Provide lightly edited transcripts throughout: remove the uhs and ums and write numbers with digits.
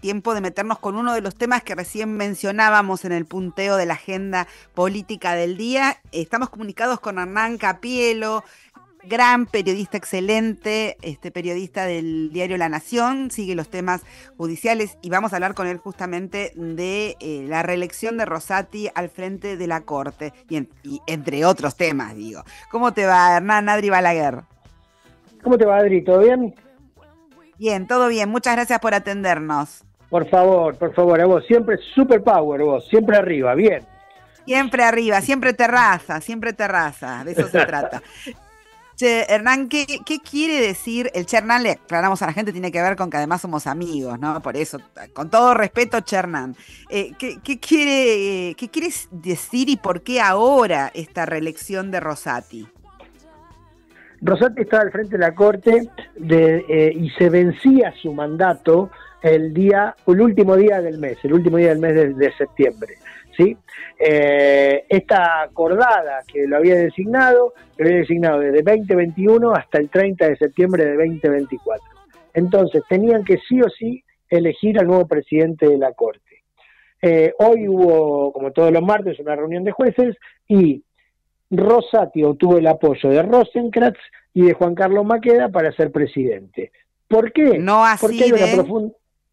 tiempo de meternos con uno de los temas que recién mencionábamos en el punteo de la agenda política del día. Estamos comunicados con Hernán Capielo, gran periodista, excelente, periodista del diario La Nación, sigue los temas judiciales y vamos a hablar con él justamente de la reelección de Rosati al frente de la Corte y entre otros temas, digo. ¿Cómo te va, Hernán? Adri Balaguer. ¿Cómo te va, Adri? ¿Todo bien? Bien, todo bien. Muchas gracias por atendernos. Por favor, a vos. Siempre super power, vos. Siempre arriba, bien. Siempre arriba, siempre terraza. De eso se trata. Che, Hernán, ¿qué quiere decir? El Che Hernán, le aclaramos a la gente, tiene que ver con que además somos amigos, ¿no? Por eso, con todo respeto, Che Hernán. ¿Qué quiere decir y por qué ahora esta reelección de Rosati? Rosati estaba al frente de la Corte y se vencía su mandato el último día del mes de septiembre. ¿Sí? Esta acordada que lo había designado desde 2021 hasta el 30 de septiembre de 2024. Entonces tenían que sí o sí elegir al nuevo presidente de la Corte. Hoy hubo, como todos los martes, una reunión de jueces y Rosati obtuvo el apoyo de Rosenkrantz y de Juan Carlos Maqueda para ser presidente. ¿Por qué? No así porque hay una profunda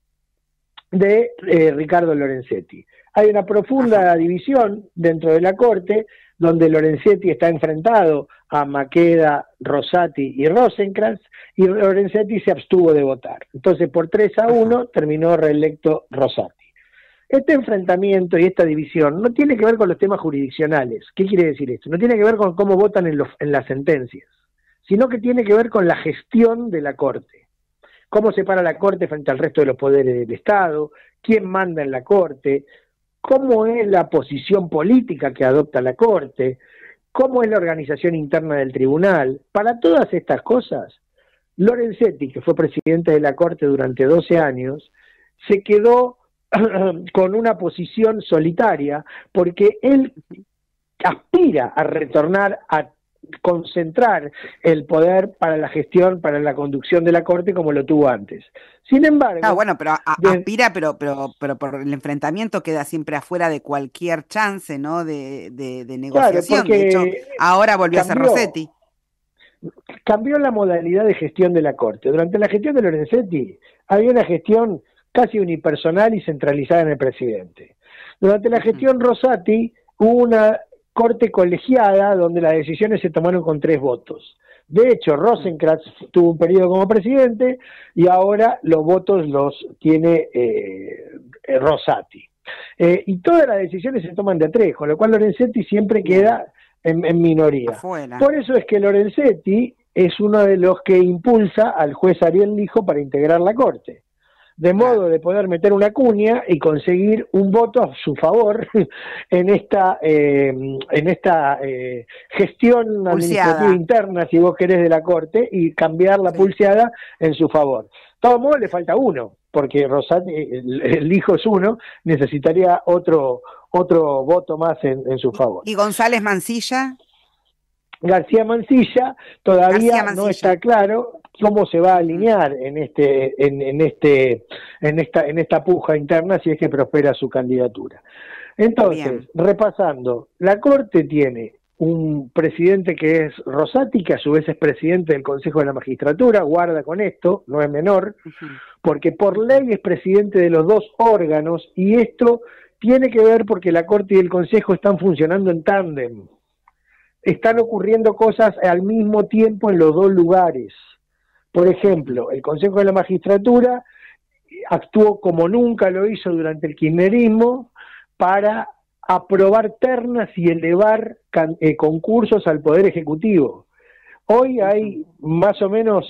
de Ricardo Lorenzetti. Hay una profunda división dentro de la Corte, donde Lorenzetti está enfrentado a Maqueda, Rosati y Rosenkrantz, y Lorenzetti se abstuvo de votar. Entonces, por 3-1 terminó reelecto Rosati. Este enfrentamiento y esta división no tiene que ver con los temas jurisdiccionales. ¿Qué quiere decir esto? No tiene que ver con cómo votan en las sentencias, sino que tiene que ver con la gestión de la Corte. Cómo se para la Corte frente al resto de los poderes del Estado, quién manda en la Corte, cómo es la posición política que adopta la Corte, cómo es la organización interna del tribunal. Para todas estas cosas, Lorenzetti, que fue presidente de la Corte durante 12 años, se quedó con una posición solitaria, porque él aspira a retornar a concentrar el poder para la gestión, para la conducción de la Corte como lo tuvo antes. Sin embargo... bueno, pero aspira, pero por el enfrentamiento queda siempre afuera de cualquier chance, ¿no? De negociación. Claro, de hecho, ahora volvió a ser Rossetti. Cambió la modalidad de gestión de la Corte. Durante la gestión de Lorenzetti había una gestión casi unipersonal y centralizada en el presidente. Durante la gestión Rosati hubo una Corte colegiada donde las decisiones se tomaron con 3 votos. De hecho, Rosenkrantz tuvo un periodo como presidente y ahora los votos los tiene Rosati. Y todas las decisiones se toman de a 3, con lo cual Lorenzetti siempre queda en minoría. Afuera. Por eso es que Lorenzetti es uno de los que impulsa al juez Ariel Lijo para integrar la Corte, de modo de poder meter una cuña y conseguir un voto a su favor en esta gestión administrativa interna, si vos querés, de la Corte, y cambiar la pulseada en su favor. De todos modos, le falta uno, porque Rosati, el hijo es uno, necesitaría otro voto más en su favor. ¿Y González Mansilla? García Mansilla todavía no está claro cómo se va a alinear en esta puja interna si es que prospera su candidatura. Entonces, repasando, la Corte tiene un presidente que es Rosati, que a su vez es presidente del Consejo de la Magistratura, guarda con esto, no es menor, porque por ley es presidente de los 2 órganos, y esto tiene que ver porque la Corte y el Consejo están funcionando en tándem. Están ocurriendo cosas al mismo tiempo en los 2 lugares. Por ejemplo, el Consejo de la Magistratura actuó como nunca lo hizo durante el kirchnerismo para aprobar ternas y elevar concursos al Poder Ejecutivo. Hoy hay más o menos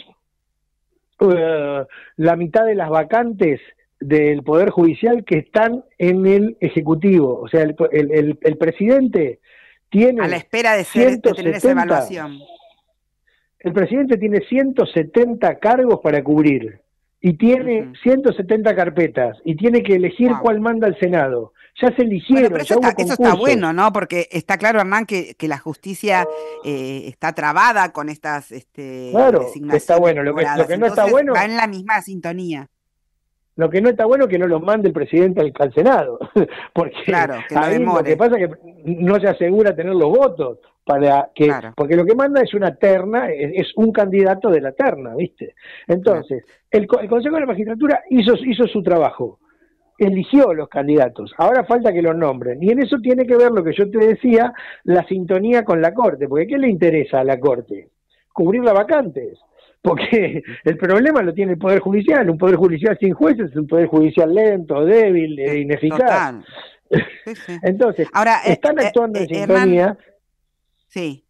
la mitad de las vacantes del Poder Judicial que están en el Ejecutivo. O sea, el presidente tiene... A la espera de tener esa evaluación. El presidente tiene 170 cargos para cubrir y tiene 170 carpetas y tiene que elegir cuál manda al Senado. Ya se eligieron, pero ya hubo concursos. eso está bueno, ¿no? Porque está claro, Hernán, que la justicia está trabada con estas claro, designaciones. Está bueno. Lo que no está bueno... Va en la misma sintonía. Lo que no está bueno es que no los mande el presidente al Senado, porque Claro, que lo ahí lo que demore. pasa es que no se asegura tener los votos para que, Claro, porque lo que manda es una terna, es un candidato de la terna, ¿viste? claro. Entonces, el Consejo de la Magistratura hizo su trabajo, eligió los candidatos, ahora falta que los nombren, y en eso tiene que ver lo que yo te decía, la sintonía con la Corte, porque ¿qué le interesa a la Corte? Cubrir las vacantes, porque el problema lo tiene el Poder Judicial, un Poder Judicial sin jueces es un Poder Judicial lento, débil, ineficaz. Total. Sí, sí. Entonces, Ahora, están actuando en Hernán, sintonía, sí.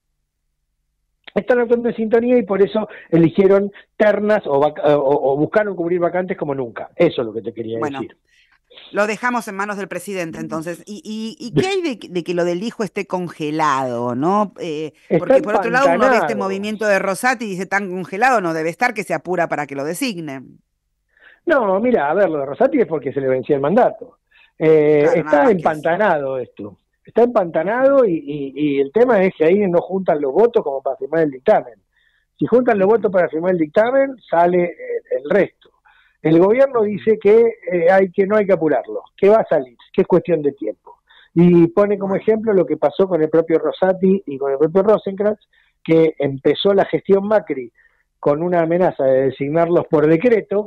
están actuando en sintonía y por eso eligieron ternas o buscaron cubrir vacantes como nunca. Eso es lo que te quería Bueno, decir. lo dejamos en manos del presidente, entonces. ¿Y qué hay de que lo del hijo esté congelado, no? Está Porque por otro lado uno ve este empantanado. movimiento de Rosati y dice, tan congelado no debe estar que se apura para que lo designen. No, mira, a ver, lo de Rosati es porque se le vencía el mandato. Claro, nada Está más que eso. empantanado esto. Está Ujú, empantanado y el tema es que ahí no juntan los votos como para firmar el dictamen. Si juntan los votos ujú, para firmar el dictamen, sale el resto. El gobierno ujú. dice que, que no hay que apurarlo, que va a salir, que es cuestión de tiempo. Y pone como Bueno, ejemplo lo que pasó con el propio Rosati y con el propio Rosenkrantz, que empezó la gestión Macri con una amenaza de designarlos por decreto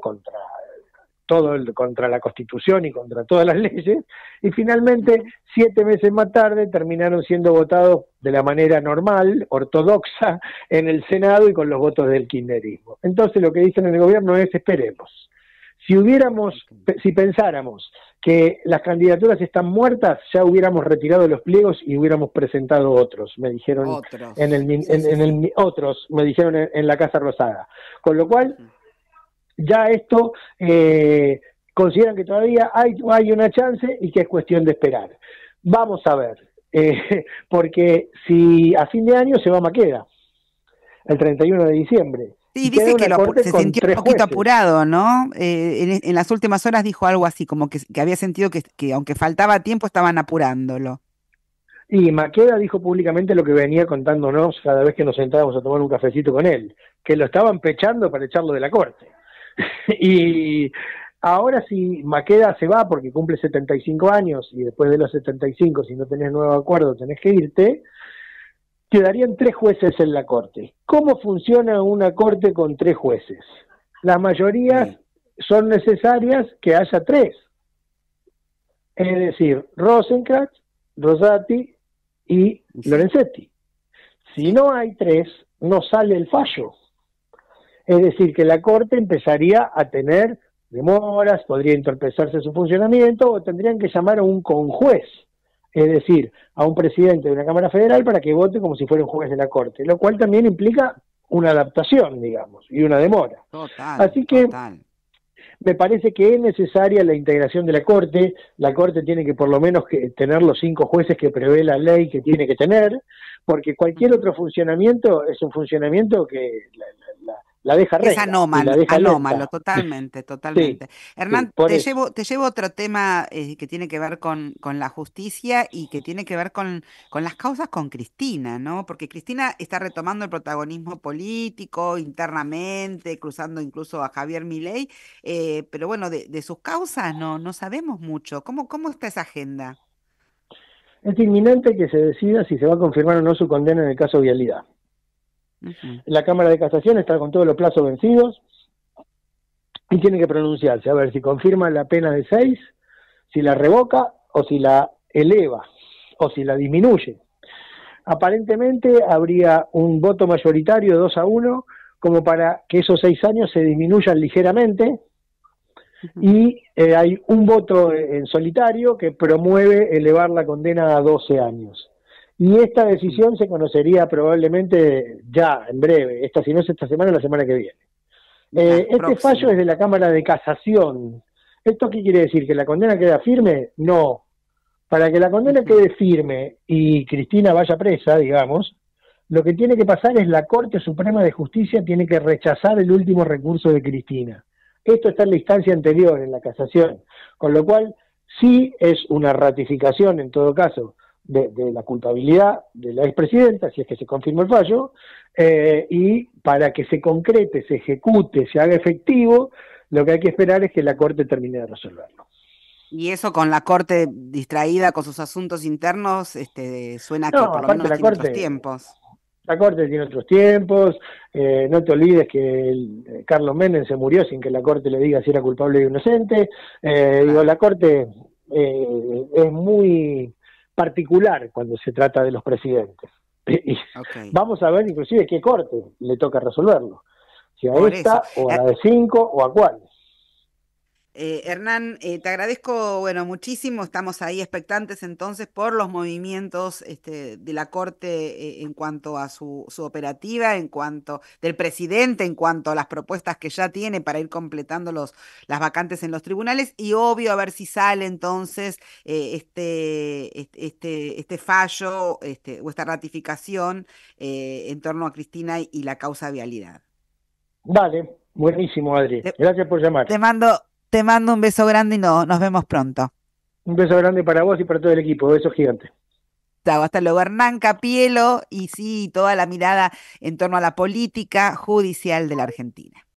contra la Constitución y contra todas las leyes, y finalmente, ujú. 7 meses más tarde, terminaron siendo votados de la manera normal, ortodoxa, en el Senado y con los votos del kirchnerismo. Entonces lo que dicen en el gobierno es, esperemos. Ok. Si pensáramos que las candidaturas están muertas, ya hubiéramos retirado los pliegos y hubiéramos presentado otros, me dijeron Otros. Sí, sí, en sí. otros, me dijeron en la Casa Rosada. Con lo cual, Ujú. ya esto consideran que todavía hay una chance y que es cuestión de esperar. Vamos a ver, porque si a fin de año se va Maqueda, el 31 de diciembre, Sí, y queda dice que una corte se con sintió un 3 poquito jueces. apurado, ¿no? En las últimas horas dijo algo así, como que había sentido que aunque faltaba tiempo estaban apurándolo. Y Maqueda dijo públicamente lo que venía contándonos cada vez que nos sentábamos a tomar un cafecito con él, que lo estaban pechando para echarlo de la corte. Y ahora si Maqueda se va porque cumple 75 años y después de los 75, si no tenés nuevo acuerdo, tenés que irte, quedarían 3 jueces en la corte. ¿Cómo funciona una corte con 3 jueces? Las mayorías Sí, son necesarias que haya 3. Es decir, Rosenkrantz, Rosati y y sí, Lorenzetti. Si sí. no hay 3, no sale el fallo. Es decir, que la Corte empezaría a tener demoras, podría entorpecerse su funcionamiento o tendrían que llamar a un conjuez, es decir, a un presidente de una Cámara Federal para que vote como si fuera un juez de la Corte, lo cual también implica una adaptación, digamos, y una demora. Total, Así que total. me parece que es necesaria la integración de la Corte tiene que por lo menos tener los 5 jueces que prevé la ley que tiene que tener, porque cualquier Ujú. otro funcionamiento es un funcionamiento que la deja Es renga y la anómalo, deja anómalo, lenta. totalmente, Sí, totalmente. sí, Hernán, por eso. te llevo a otro tema que tiene que ver con la justicia y que tiene que ver con las causas con Cristina, ¿no? Porque Cristina está retomando el protagonismo político internamente, cruzando incluso a Javier Milei, pero bueno, de sus causas no sabemos mucho. ¿Cómo está esa agenda? Es inminente que se decida si se va a confirmar o no su condena en el caso Vialidad. Ujú, La Cámara de Casación está con todos los plazos vencidos y tiene que pronunciarse a ver si confirma la pena de 6, si la revoca o si la eleva o si la disminuye. Aparentemente habría un voto mayoritario 2-1 como para que esos 6 años se disminuyan ligeramente ujú, y hay un voto en solitario que promueve elevar la condena a 12 años. Y esta ujú. decisión se conocería probablemente ya, en breve, si no es esta semana, la semana que viene. Ya, Este fallo es próximo. de la Cámara de Casación. ¿Esto qué quiere decir? ¿Que la condena queda firme? No. Para que la condena Ujú, quede firme y Cristina vaya presa, digamos, lo que tiene que pasar es la Corte Suprema de Justicia tiene que rechazar el último recurso de Cristina. Esto está en la instancia anterior, en la casación, con lo cual sí es una ratificación, en todo caso, de la culpabilidad de la expresidenta, si es que se confirma el fallo, y para que se concrete, se ejecute, se haga efectivo, lo que hay que esperar es que la Corte termine de resolverlo. Y eso con la Corte distraída con sus asuntos internos, suena que No, por lo aparte menos tiene otros tiempos. La Corte tiene otros tiempos, no te olvides que Carlos Menem se murió sin que la Corte le diga si era culpable o inocente. Digo, Claro. la Corte es muy particular cuando se trata de los presidentes. Y Ok. vamos a ver inclusive qué Corte le toca resolverlo, si a Por eso. esta o a la de 5 o a cuál. Hernán, te agradezco, bueno, muchísimo. Estamos ahí expectantes entonces por los movimientos de la Corte en cuanto a su operativa, en cuanto del presidente, en cuanto a las propuestas que ya tiene para ir completando las vacantes en los tribunales y obvio a ver si sale entonces este fallo o esta ratificación en torno a Cristina y la causa vialidad. Dale, buenísimo, Adri. Te, Gracias por llamar. te mando un beso grande y nos vemos pronto. Un beso grande para vos y para todo el equipo. Besos gigantes. Chao, hasta luego, Hernán Capielo, y sí, toda la mirada en torno a la política judicial de la Argentina.